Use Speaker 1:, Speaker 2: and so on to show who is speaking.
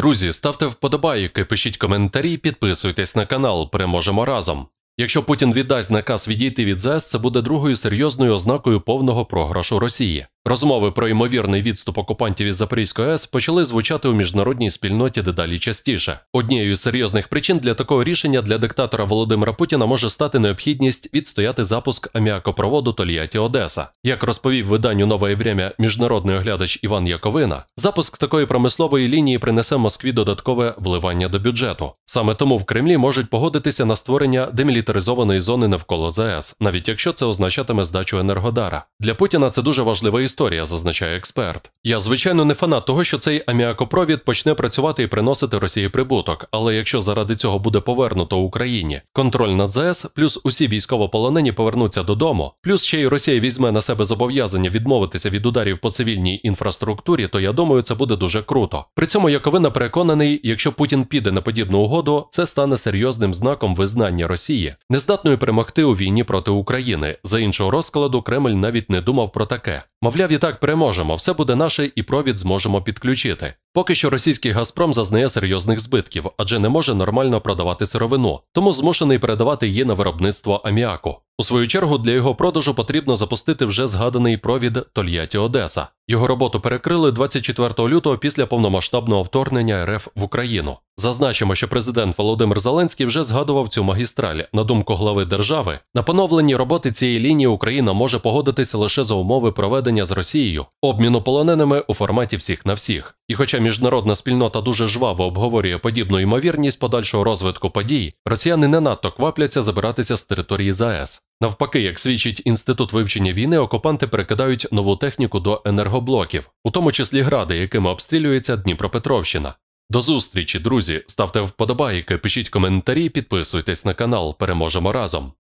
Speaker 1: Друзі, ставте вподобайки, пишіть коментарі, підписуйтесь на канал, переможемо разом. Якщо Путін віддасть наказ відійти від ЗАЕС, це буде другою серйозною ознакою повного програшу Росії. Розмови про ймовірний відступ окупантів із Запорізької АЕС почали звучати у міжнародній спільноті дедалі частіше. Однією з серйозних причин для такого рішення для диктатора Володимира Путіна може стати необхідність відстояти запуск аміакопроводу Тольятті-Одеса. Як розповів виданню «Нове Время» міжнародний оглядач Іван Яковина, запуск такої промислової лінії принесе Москві додаткове вливання до бюджету. Саме тому в Кремлі можуть погодитися на створення демілітаризованої зони навколо ЗАЕС, навіть якщо це означатиме здачу Енергодара. Для Путіна це дуже важлива історія, зазначає експерт. Я, звичайно, не фанат того, що цей аміакопровід почне працювати і приносити Росії прибуток, але якщо заради цього буде повернуто Україні контроль над ЗАЕС, плюс усі військовополонені повернуться додому, плюс ще й Росія візьме на себе зобов'язання відмовитися від ударів по цивільній інфраструктурі, то я думаю, це буде дуже круто. При цьому Яковина переконаний, якщо Путін піде на подібну угоду, це стане серйозним знаком визнання Росії, нездатною перемогти у війні проти України. За іншого розкладу Кремль навіть не думав про таке. Мовляв, і так переможемо, все буде наше і провід зможемо підключити. Поки що російський «Газпром» зазнає серйозних збитків, адже не може нормально продавати сировину, тому змушений передавати її на виробництво аміаку. У свою чергу для його продажу потрібно запустити вже згаданий провід Тольятті-Одеса. Його роботу перекрили 24 лютого після повномасштабного вторгнення РФ в Україну. Зазначимо, що президент Володимир Зеленський вже згадував цю магістраль. На думку глави держави, на поновленні роботи цієї лінії Україна може погодитися лише за умови проведення з Росією обміну полоненими у форматі всіх на всіх. І хоча міжнародна спільнота дуже жваво обговорює подібну ймовірність подальшого розвитку подій, росіяни не надто квапляться забиратися з території ЗАЕС. Навпаки, як свідчить Інститут вивчення війни, окупанти перекидають нову техніку до енергоблоків, у тому числі гради, якими обстрілюється Дніпропетровщина. До зустрічі, друзі! Ставте вподобайки, пишіть коментарі, підписуйтесь на канал, переможемо разом!